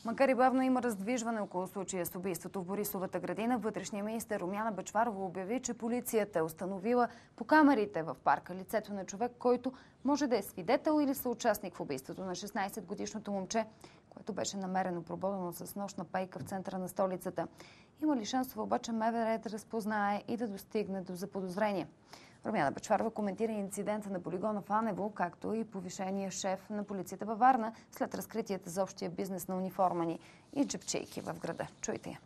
Макар и бавно има раздвижване около случая с убийството в Борисовата градина, вътрешният министър Румяна Бъчварова обяви, че полицията е установила по камерите в парка лицето на човек, който може да е свидетел или съучастник в убийството на 16-годишното момче, което беше намерено прободено с нощна пейка в центъра на столицата. Има ли шансове обаче МВР да разпознае и да достигне до заподозрение? Румяна Бъчварова коментира инцидента на полигона в Анево, както и повишения шеф на полицията във Варна след разкритията за общия бизнес на униформени и джебчейки в града. Чуйте я.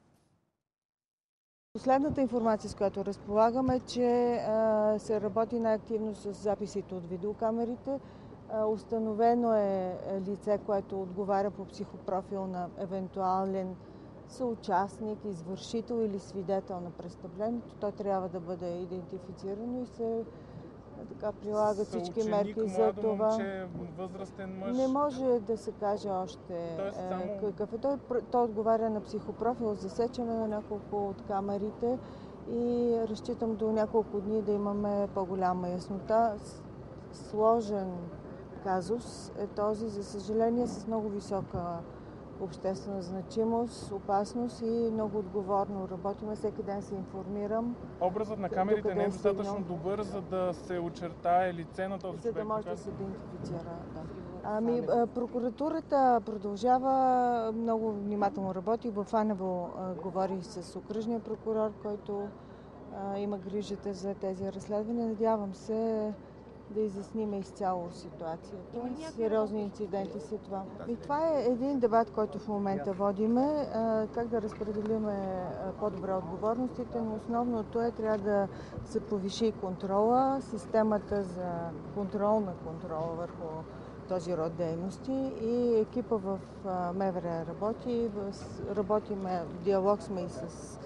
Последната информация, с която разполагаме, е, че се работи най-активно с записите от видеокамерите. Установено е лице, което отговаря по психопрофил на евентуален съучастник, извършител или свидетел на престъплението. Той трябва да бъде идентифицирано и се прилагат всички мерки за това. Момче, възрастен мъж. Не може да се каже още какъв е. Той отговаря на психопрофил, засечане на няколко от камерите и разчитам до няколко дни да имаме по-голяма яснота. Сложен казус е този, за съжаление, с много висока обществена значимост, опасност и много отговорно работиме. Всеки ден се информирам. Образът на камерите не е достатъчно добър, за да се очертае лице на този човек. За да може да се идентифицира, да. Прокуратурата продължава, много внимателно работи. В Анево говорих с окръжния прокурор, който има грижата за тези разследвания. Надявам се да изясним изцяло ситуацията. Сериозни инциденти след това. И това е един дебат, който в момента водиме. Как да разпределиме по-добре отговорностите, но основното е, трябва да се повиши контрола, системата за контрол на контрола върху този род дейности и екипа в МВР работи. Работиме, в диалог сме и с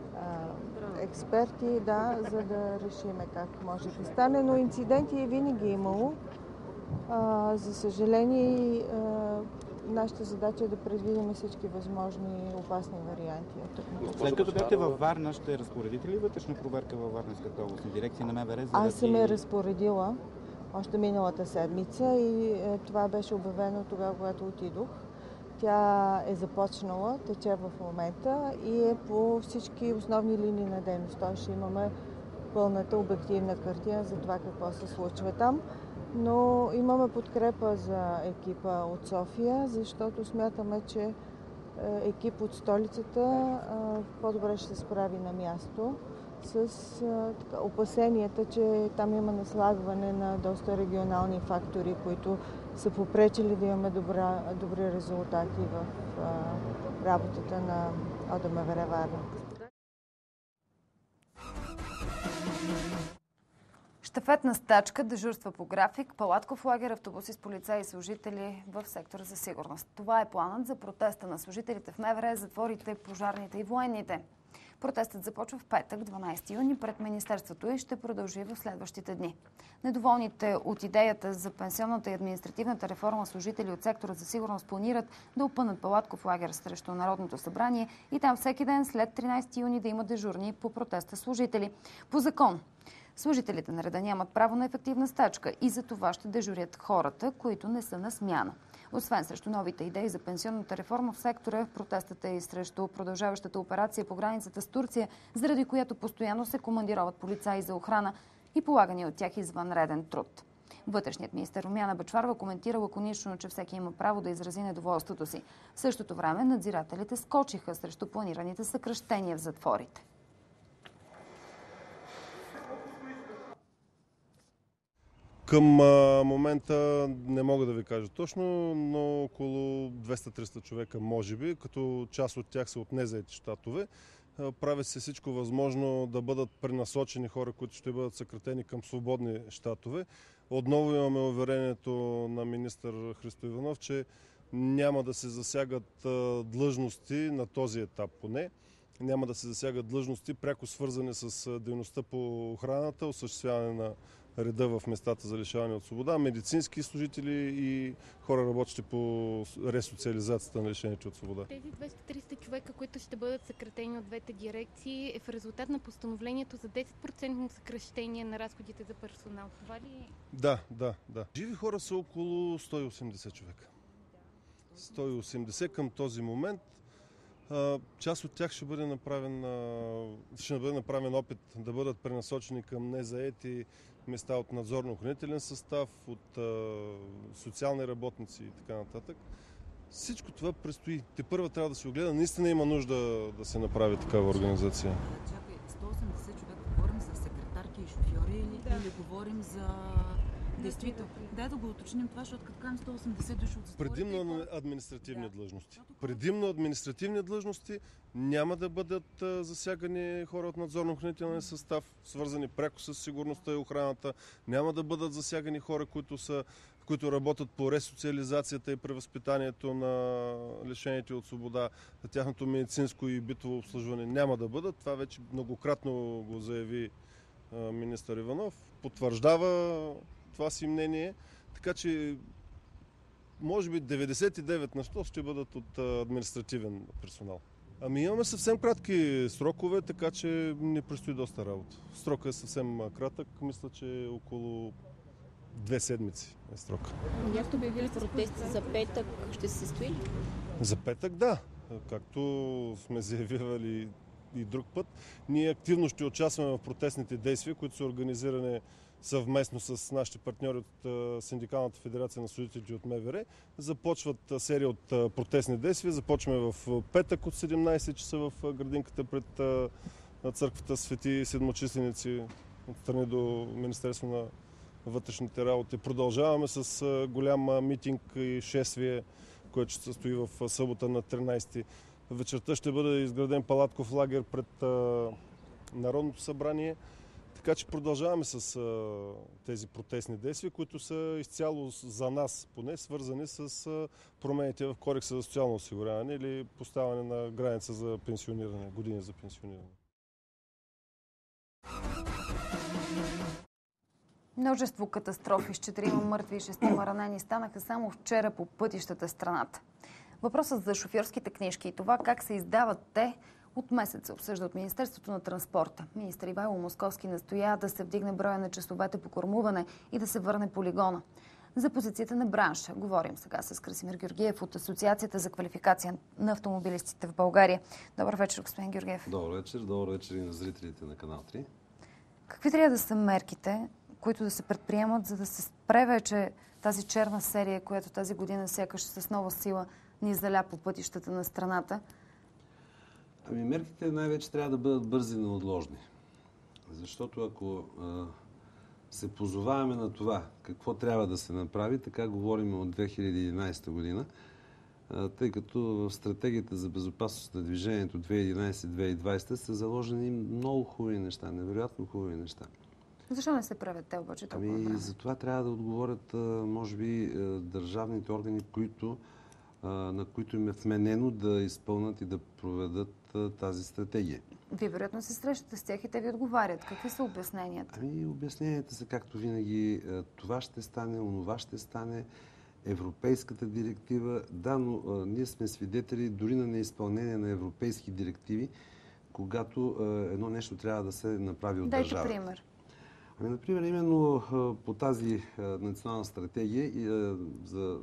експерти, да, за да решиме как може да стане, но инциденти винаги е имало. За съжаление, нашата задача е да предвидим всички възможни опасни варианти. След като бяхте във Варна, ще разпоредите ли вътрешна проверка във Варненската областна дирекция на МВР? Аз съм я разпоредила още миналата седмица и това беше обявено тогава, когато отидох. Тя е започнала, тече в момента и е по всички основни линии на дейност. Тоест ще имаме пълната обективна картина за това какво се случва там. Но имаме подкрепа за екипа от София, защото смятаме, че екип от столицата по-добре ще се справи на място с опасенията, че там има наслагване на доста регионални фактори, които са попречили да имаме добри резултати в работата на ОДМВР Варна. Щафетна стачка, дежурства по график, палатков лагер, автобуси с полицаи и служители в сектора за сигурност. Това е планът за протеста на служителите в МВР, затворите, пожарните и военните. Протестът започва в петък, 12 юни, пред Министерството и ще продължи в следващите дни. Недоволните от идеята за пенсионната и административната реформа служители от сектора за сигурност планират да опънат палатков лагер срещу Народното събрание и там всеки ден след 13 юни да има дежурни по протеста служители. По закон, служителите на реда нямат право на ефективна стачка и за това ще дежурят хората, които не са на смяна. Освен срещу новите идеи за пенсионната реформа в сектора, протестът е и срещу продължаващата операция по границата с Турция, заради която постоянно се командироват полицаи за охрана и полагания от тях извънреден труд. Вътрешният министър Румяна Бъчварова коментира лаконично, че всеки има право да изрази недоволството си. В същото време надзирателите скочиха срещу планираните съкращения в затворите. Към момента не мога да ви кажа точно, но около 200-300 човека може би, като част от тях са от незаети щатове. Прави се всичко възможно да бъдат пренасочени хора, които ще бъдат съкратени към свободни щатове. Отново имаме уверението на министър Христо Иванов, че няма да се засягат длъжности на този етап поне. Няма да се засягат длъжности, пряко свързани с дейността по охраната, осъществяване на реда в местата за лишаване от свобода, медицински служители и хора, работещи по ресоциализацията на лишените от свобода. Тези 200-300 човека, които ще бъдат съкратени от двете дирекции, е в резултат на постановлението за 10% съкращение на разходите за персонал. Това ли е? Да. Живи хора са около 180 човека. 180 към този момент. Част от тях ще бъде направен опит да бъдат пренасочени към незаети места от надзорно-охранителен състав, от социални работници и така нататък. Всичко това предстои. Тепърва трябва да се огледа. Наистина има нужда да се направи такава организация. Чакай, 180 човека говорим за секретарки и шофьори или говорим за... Действително. Дай да го уточним това, защото като кажем 180 души от затворите... Предимно административни длъжности. Предимно административни длъжности, няма да бъдат засягани хора от надзорно-охранителен състав, свързани пряко с сигурността и охраната. Няма да бъдат засягани хора, които работят по ресоциализацията и превъзпитанието на лишените от свобода, тяхното медицинско и битово обслужване. Няма да бъдат. Това вече многократно го заяви министър Иванов. Потвърждава това си мнение, така че може би 99 на 100 ще бъдат от административен персонал. Имаме съвсем кратки срокове, така че не предстои доста работа. Срокът е съвсем кратък, мисля, че около 2 седмици е срока. Бяхте обявили протести за петък, ще се състои ли? За петък, да. Както сме заявявали и друг път, ние активно ще участваме в протестните действия, които са организирани съвместно с нашите партньори от Синдикалната федерация на служителите от МВР. Започват серия от протестни действия. Започваме в петък от 17 часа в градинката пред църквата Свети Седмочисленици, отстрани до Министерство на вътрешните работи. Продължаваме с голям митинг и шествие, което ще се състои в събота на 13. Вечерта ще бъде изграден палатков лагер пред Народното събрание. Така че продължаваме с тези протестни действия, които са изцяло за нас, поне свързани с промените в Кодекса за социално осигуряване или поставяне на граница за пенсиониране, години за пенсиониране. Множество катастрофи с 4 мъртви и 6 ранени станаха само вчера по пътищата страната. Въпросът за шофьорските книжки и това как се издават те от месец се обсъжда от Министерството на транспорта. Министър Ивайло Московски настоя да се вдигне броя на часовете по кормуване и да се върне полигона. За позицията на бранша говорим сега с Красимир Георгиев от Асоциацията за квалификация на автомобилистите в България. Добър вечер, господин Георгиев. Добър вечер и на зрителите на Канал 3. Какви трябва да са мерките, които да се предприемат, за да се спре вече тази черна серия, която тази година сякаш с нова сила ни заля по пътищата на страната? Мерките най-вече трябва да бъдат бързи и неотложни. Защото ако се позоваваме на това какво трябва да се направи, така говорим от 2011 година, тъй като в стратегията за безопасност на движението 2011-2020 са заложени много хубави неща, невероятно хубави неща. Защо не се правят те обаче толкова време? За това трябва да отговорят, може би, държавните органи, на които им е вменено да изпълнят и да проведат тази стратегия. Вие вероятно се срещате с тях и те ви отговарят. Какви са обясненията? Обясненията са както винаги. Това ще стане, онова ще стане. Европейската директива. Да, но ние сме свидетели дори на неизпълнение на европейски директиви, когато едно нещо трябва да се направи от държавата. Дайте пример. Например, именно по тази национална стратегия за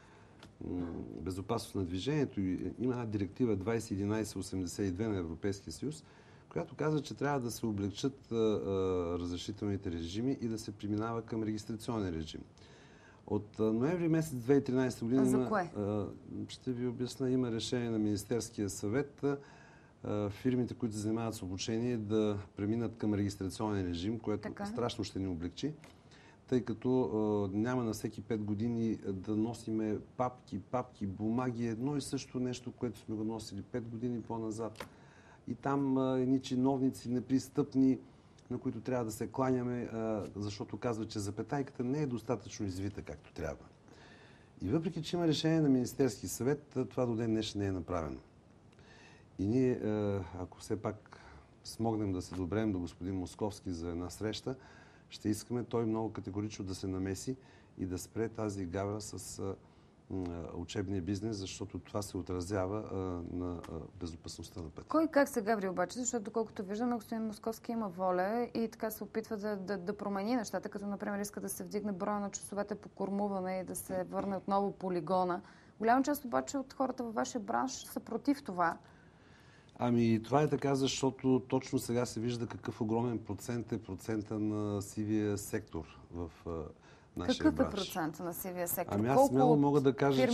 безопасност на движението има една директива 2011-82 на Европейския съюз, която казва, че трябва да се облегчат разрешителните режими и да се преминава към регистрационен режим. От ноември месец 2013 година за кое? Ще ви обясня, има решение на Министерския съвет фирмите, които се занимават с обучение, да преминат към регистрационен режим, което страшно ще ни облегчи, тъй като няма на всеки 5 години да носиме папки, бумаги, едно и също нещо, което сме го носили 5 години по-назад. И там едни чиновници непристъпни, на които трябва да се кланяме, защото казват, че запетайката не е достатъчно извита както трябва. И въпреки, че има решение на Министерски съвет, това до ден днешен не е направено. И ние, ако все пак смогнем да се добрем до господин Московски за една среща, ще искаме той много категорично да се намеси и да спре тази гавра с учебния бизнес, защото това се отразява на безопасността на пътя. Кой как се гаври обаче? Защото доколкото виждаме, господин Московски има воля и така се опитва да промени нещата, като например иска да се вдигне броя на часовете по кормуване и да се върне отново полигона. Голяма част обаче от хората във вашия бранш са против това. Ами това е така, защото точно сега се вижда какъв огромен процент е процента на сивия сектор в нашия бранш. Какъв е процента на сивия сектор? Ами аз смело мога да кажа,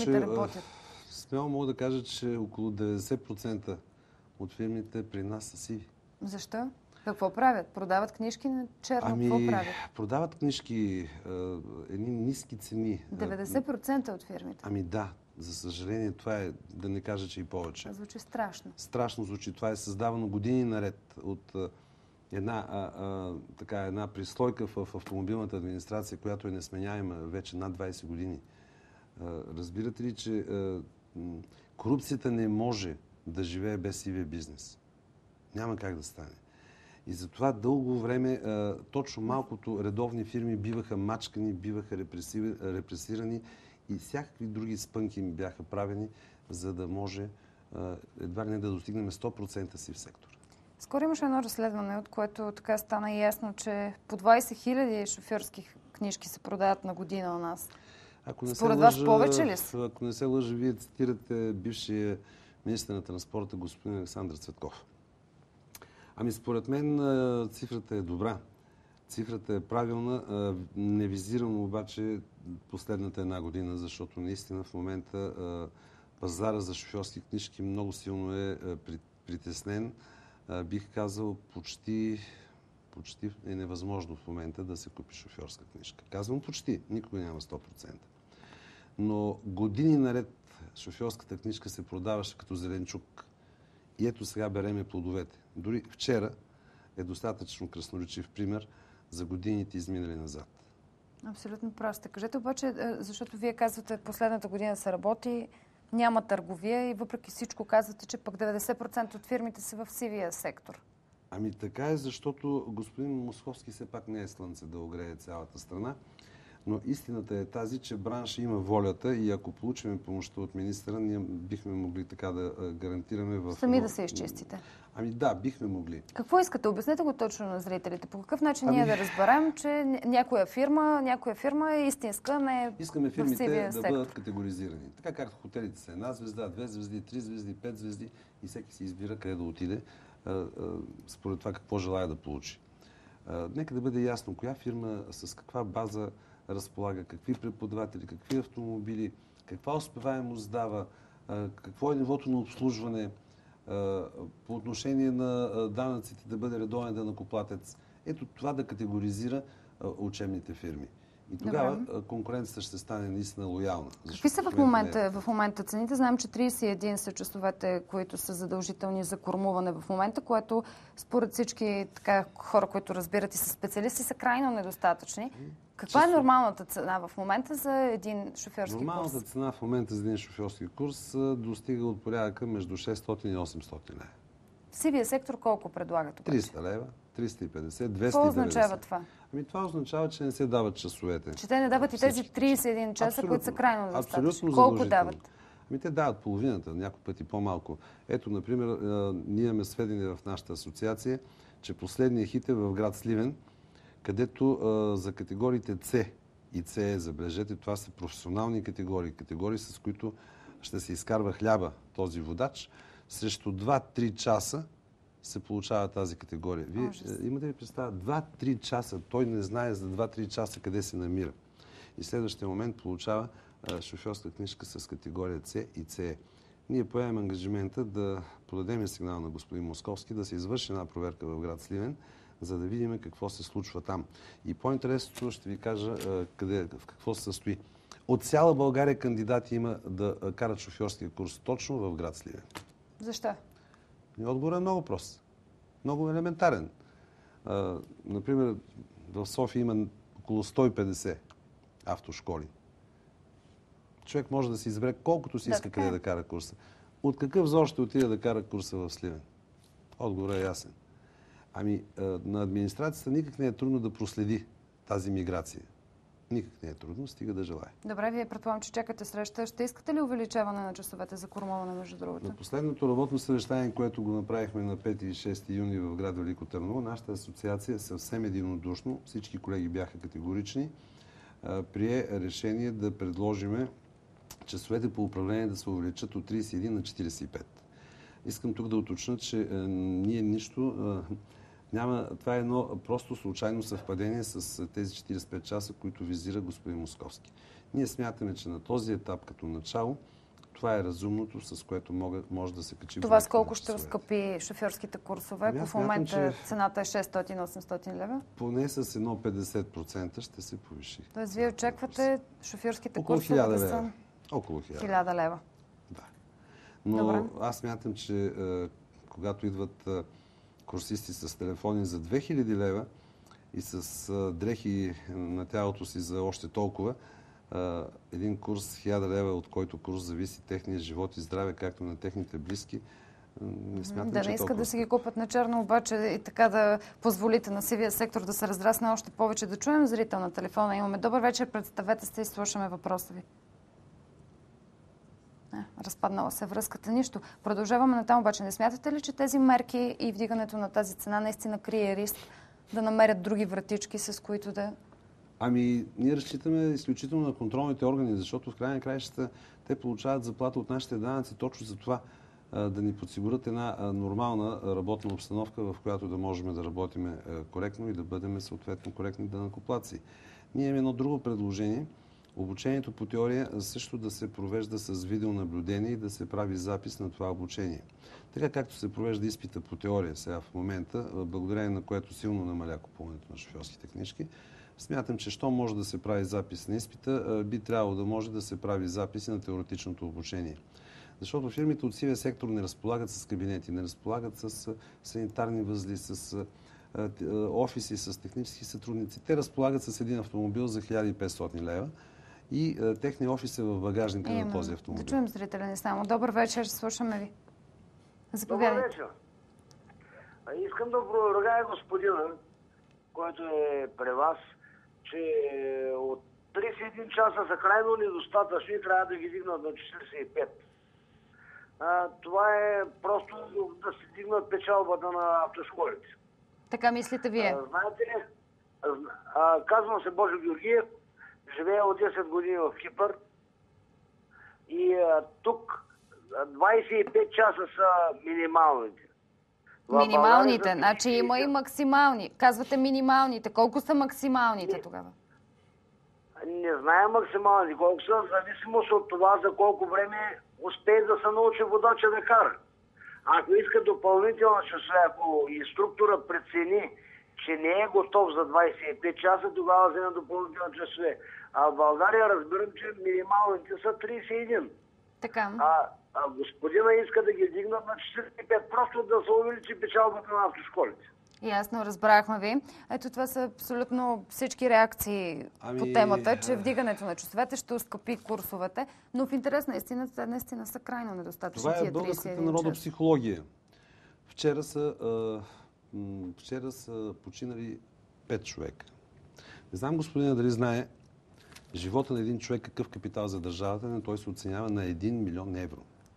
че около 90% от фирмите при нас са сиви. Защо? Какво правят? Продават книжки на черно? Какво правят? Продават книжки, едни ниски цени. 90% от фирмите? Ами да. За съжаление, това е, да не кажа, че и повече. Това звучи страшно. Страшно звучи. Това е създавано години наред от една прислойка в автомобилната администрация, която е несменяема вече над 20 години. Разбирате ли, че корупцията не може да живее без сивия бизнес? Няма как да стане. И затова дълго време точно малкото редовни фирми биваха мачкани, биваха репресирани и всякакви други спънки им бяха правени, за да може едва ли не да достигнем 100% си в сектора. Скоро имаше едно разследване, от което така стана ясно, че по 20 000 шофьорски книжки се продават на година у нас. Според вас повече ли са? Ако не се лъжа, вие цитирате бившия министър на транспорта господин Александър Цветков. Ами според мен цифрата е добра. Цифрата е правилна. Не визирам обаче последната една година, защото наистина в момента пазара за шофьорски книжки много силно е притеснен. Бих казал, почти е невъзможно в момента да се купи шофьорска книжка. Казвам почти, никога няма 100%. Но години наред шофьорската книжка се продаваше като зеленчук. И ето сега береме плодовете. Дори вчера е достатъчно красноречив пример за годините изминали назад. Абсолютно прав сте. Кажете обаче, защото вие казвате, последната година се работи, няма търговия и въпреки всичко казвате, че пък 90% от фирмите са в сивия сектор. Ами така е, защото господин Московски все пак не е слънце да огрее цялата страна. Но истината е тази, че бранша има волята и ако получим помощта от министъра, ние бихме могли така да гарантираме Сами да се изчистите. Ами да, бихме могли. Какво искате? Обяснете го точно на зрителите. По какъв начин ние да разберем, че някоя фирма е истинска, не е в сивия сектор? Искаме фирмите да бъдат категоризирани. Така както хотелите са една звезда, 2 звезди, 3 звезди, 5 звезди и всеки си избира къде да отиде според това какво желая да получи. Нека да бъде ясно коя фирма с каква база разполага, какви преподаватели, какви автомобили, каква успеваемост дава, какво е нивото на обслужване, по отношение на данъците да бъде редовен данъкоплатец. Ето това да категоризира учебните фирми. И тогава конкуренцията ще стане наистина лоялна. Какви са в момента цените? Знаем, че 31 са часовете, които са задължителни за кормуване в момента, което според всички хора, които разбират и са специалисти, са крайно недостатъчни. Каква е нормалната цена в момента за един шофьорски курс? Нормалната цена в момента за един шофьорски курс достига от порядъка между 600 и 800 лева. В сивия сектор колко предлагат обаче? 300 лева, 350, 250. Какво означава това? Ами това означава, че не се дават часовете. Че те не дават и тези 31 часа, които са крайно недостатъчни. Абсолютно колко дават? Ами те дават половината, някой пъти по-малко. Ето, например, ние имаме сведения в нашата асоциация, че последният хит е в град Сливен, където за категориите С и С, забележете, това са професионални категории, с които ще се изкарва хляба този водач, срещу 2-3 часа се получава тази категория. Вие имате ли представа? 2-3 часа. Той не знае за 2-3 часа къде се намира. И следващия момент получава шофьорска книжка с категория С и С. Ние поемем ангажимента да подадем сигнал на господин Московски да се извърши една проверка в град Сливен, за да видим какво се случва там. И по-интересното ще ви кажа в какво се състои. От цяла България кандидати има да карат шофьорския курс точно в град Сливен. Защо? Отговорът е много прост. Много елементарен. Например, в София има около 150 автошколи. Човек може да си избере колкото си иска къде да кара курса. От какъв зор ще отиде да кара курса в Сливен? Отговорът е ясен. Ами, на администрацията никак не е трудно да проследи тази миграция. Никак не е трудно, стига да желая. Добре, вие предполагам, че чакате среща. Ще искате ли увеличаване на часовете за кормуване, между другото? На последното работно съвещание, което го направихме на 5 и 6 юни в град Велико Търново, нашата асоциация съвсем единодушно, всички колеги бяха категорични, прие решение да предложиме часовете по управление да се увеличат от 31 на 45. Искам тук да уточня, че ние нищо няма. Това е едно просто случайно съвпадение с тези 45 часа, които визира господин Московски. Ние смятаме, че на този етап като начало това е разумното, с което може да се качи. Това с колко ще разкъпи шофьорските курсове? Ако в момента цената е 600-800 лева? Поне с едно 50% ще се повиши. Тоест вие очаквате шофьорските курсове да са около 1000 лева? Да. Но аз смятам, че когато идват курсисти с телефони за 2000 лева и с дрехи на тялото си за още толкова, един курс 1000 лева, от който курс зависи техния живот и здраве, както на техните близки, не смятам, да не искат да си ги купат на черно, обаче и така да позволите на сивия сектор да се разрасне още повече. Да чуем зрител на телефона. Имаме. Добър вечер, представете се и слушаме въпроса ви. Разпаднала се връзката, нищо. Продължаваме натам, обаче не смятате ли, че тези мерки и вдигането на тази цена наистина крие риск да намерят други вратички, с които да... Ами, ние разчитаме изключително на контролните органи, защото в край на краищата те получават заплата от нашите данъци точно за това да ни подсигурят една нормална работна обстановка, в която да можем да работим коректно и да бъдем съответно коректни данъкоплатци. Ние имаме едно друго предложение. Обучението по теория също да се провежда с видеонаблюдение и да се прави запис на това обучение. Така както се провежда изпита по теория сега в момента, благодарение на което силно намаля купуването на шофьорските книжки, смятам, че що може да се прави запис на изпита, би трябвало да може да се прави запис на теоретичното обучение. Защото фирмите от сивия сектор не разполагат с кабинети, не разполагат с санитарни възли, с офиси, с технически сътрудници. Те разполагат с един автомобил за 1500 лева и техния офис е в багажника на този автомобил. Да чуем зрителя не само. Добър вечер, слушаме ви. Заповядайте. Добър вечер. Искам да опровергая господина, който е при вас, че от 31 часа са крайно недостатъчни и трябва да ги дигнат на 45. Това е просто да се дигнат печалбата на автошколите. Така мислите вие? Знаете ли, казвам се Божо Георгиев, живея от 10 години в Кипър и тук 25 часа са минималните. Минималните, значи има и максимални. Казвате минималните. Колко са максималните тогава? Не знаем максималните колко са, в зависимост от това за колко време успее да се научи водача да кара. Ако иска допълнително часове, ако инструктора прецени, че не е готов за 25 часа, тогава взема допълнително часове. А в България разбирам, че минималните са 31. Така. А господина иска да ги дигнат на 45, просто да се увеличи печалбата на автошколите. Ясно, разбрахме ви. Ето това са абсолютно всички реакции по темата, че вдигането на часовете ще оскъпи курсовете, но в интерес на истината, те наистина са крайно недостатъчни. Това е българската народопсихология. Вчера са починали 5 човека. Не знам, господина, дали знае живота на един човек какъв капитал за държавата, но той се оценява на 1 милион евро.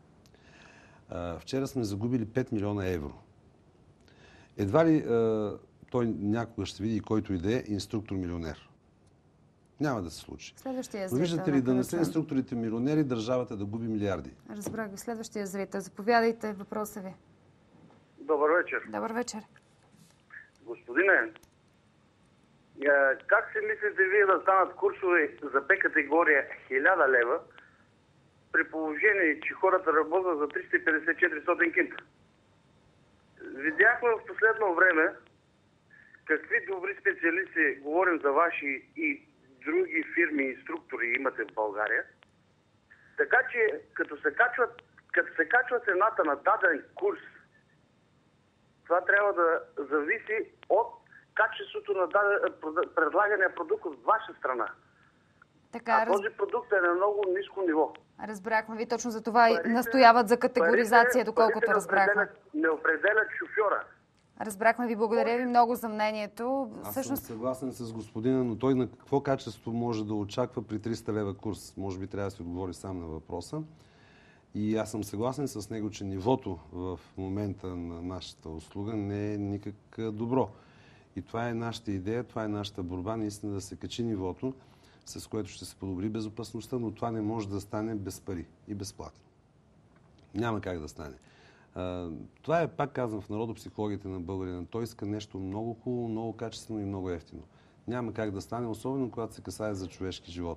Вчера сме загубили 5 милиона евро. Едва ли той някога ще види, който иде инструктор-милионер. Няма да се случи. Но виждате ли, да не са инструкторите милионери, държавата да губи милиарди. Разбрах ви. Следващия зрител. Заповядайте, въпроса ви. Добър вечер. Добър вечер. Господине, как се мислите вие да станат курсове за Б категория 1000 лева, при положение, че хората работят за 350-400 кинта? Видяхме в последно време какви добри специалисти, говорим за ваши и други фирми и структури имате в България. Така че, като се качва цената на даден курс, това трябва да зависи от качеството на предлагания продукт от ваша страна. Така, този продукт е на много ниско ниво. Разбрахме ви, точно за това и настояват за категоризация, доколкото разбрахме. Не определят шофьора. Разбрахме ви, благодаря ви много за мнението. Аз съм съгласен с господина, но той на какво качество може да очаква при 300 лева курс? Може би трябва да си отговори сам на въпроса. И аз съм съгласен с него, че нивото в момента на нашата услуга не е никак добро. И това е нашата идея, това е нашата борба, наистина да се качи нивото, с което ще се подобри безопасността, но това не може да стане без пари и безплатно. Няма как да стане. Това е, пак казвам, в народопсихологията на българина. Той иска нещо много хубаво, много качествено и много евтино. Няма как да стане, особено когато се касае за човешки живот.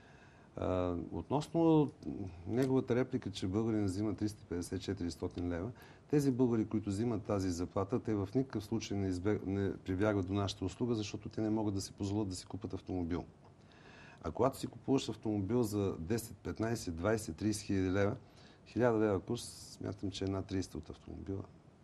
Относно неговата реплика, че българин взима 350-400 лева, тези българи, които взимат тази заплата, те в никакъв случай не прибягват до нашата услуга, защото те не могат да си позволят да си купат автомобил. А когато си купуваш автомобил за 10, 15, 20, 30 хиляди лева, 1000 лева курс, смятам, че е една 300 от автомобила.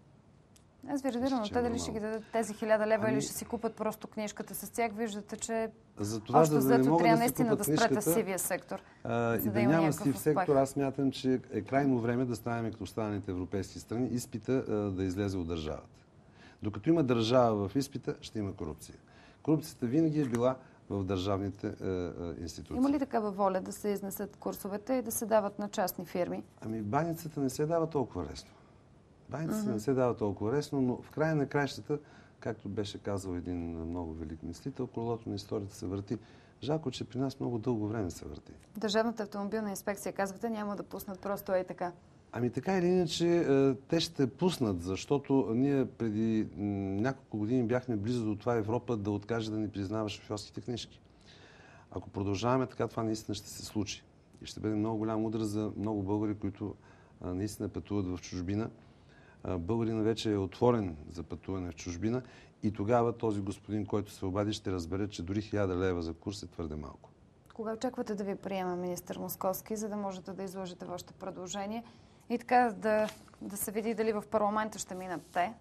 Аз ви разбирам, но те дали ще ги дадат тези 1000 лева или ще си купат просто книжката с тях, виждате, че общо взето трябва наистина да спрете сивия сектор. И да няма сив сектор, аз смятам, че е крайно време да станем като останалите европейски страни, изпита да излезе от държавата. Докато има държава в изпита, ще има корупция. Корупцията винаги е била в държавните институции. Има ли такава воля да се изнесат курсовете и да се дават на частни фирми? Ами баницата не се дава толкова лесно. Баницата не се дава толкова лесно, но в края на краищата, както беше казал един много велик мислител, колелото на историята се върти. Жалко, че при нас много дълго време се върти. Държавната автомобилна инспекция, казвате, няма да пуснат просто е така. Ами така или иначе, те ще пуснат, защото ние преди няколко години бяхме близо до това Европа да откаже да ни признава шофьорските книжки. Ако продължаваме така, това наистина ще се случи. И ще бъде много голям удар за много българи, които наистина пътуват в чужбина. Българин вече е отворен за пътуване в чужбина и тогава този господин, който се обади, ще разбере, че дори 1000 лева за курс е твърде малко. Кога очаквате да ви приема министър Московски, за да можете да изложите вашето предложение и така да се види дали в парламента ще минат те?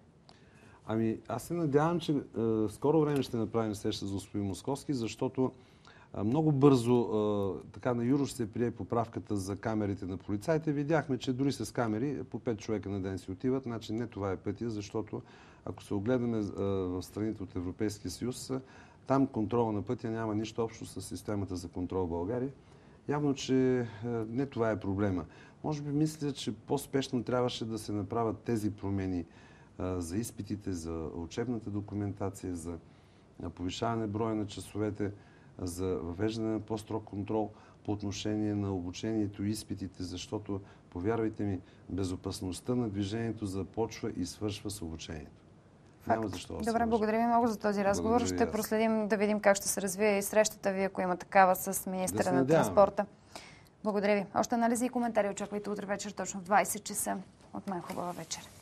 Ами, аз се надявам, че скоро време ще направим среща с господин Московски, защото много бързо така на Юрош се прие поправката за камерите на полицаите. Видяхме, че дори с камери по 5 човека на ден си отиват. Значи не това е пътя, защото ако се огледаме в страните от Европейския съюз, там контрола на пътя няма нищо общо с системата за контрол в България. Явно, че не това е проблема. Може би мисля, че по-спешно трябваше да се направят тези промени за изпитите, за учебната документация, за повишаване броя на часовете, за въвеждане на по-строг контрол по отношение на обучението и изпитите, защото, повярвайте ми, безопасността на движението започва и свършва с обучението. Няма защо. Добре, благодаря ви много за този разговор. Ще проследим да видим как ще се развие и срещата ви, ако има такава, с министъра на транспорта. Благодаря ви. Още анализи и коментари очаквайте утре вечер точно в 20 часа. От най-хубава вечер.